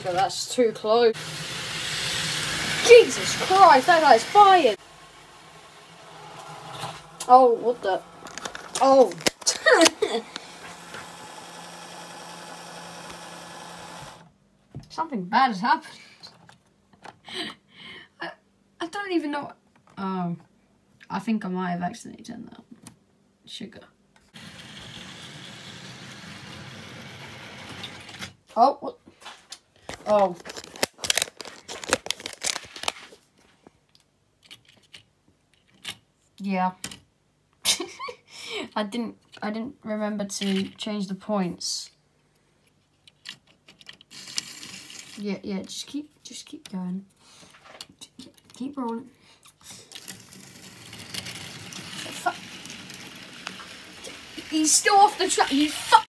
sugar, that's too close. Jesus Christ, that guy's fired! Oh, what the? Oh. Something bad has happened. I don't even know. Oh. I think I might have accidentally done that. Sugar. Oh, what? Oh. Yeah. I didn't remember to change the points. Yeah, just keep going. Keep rolling. He's still off the track. You fuck.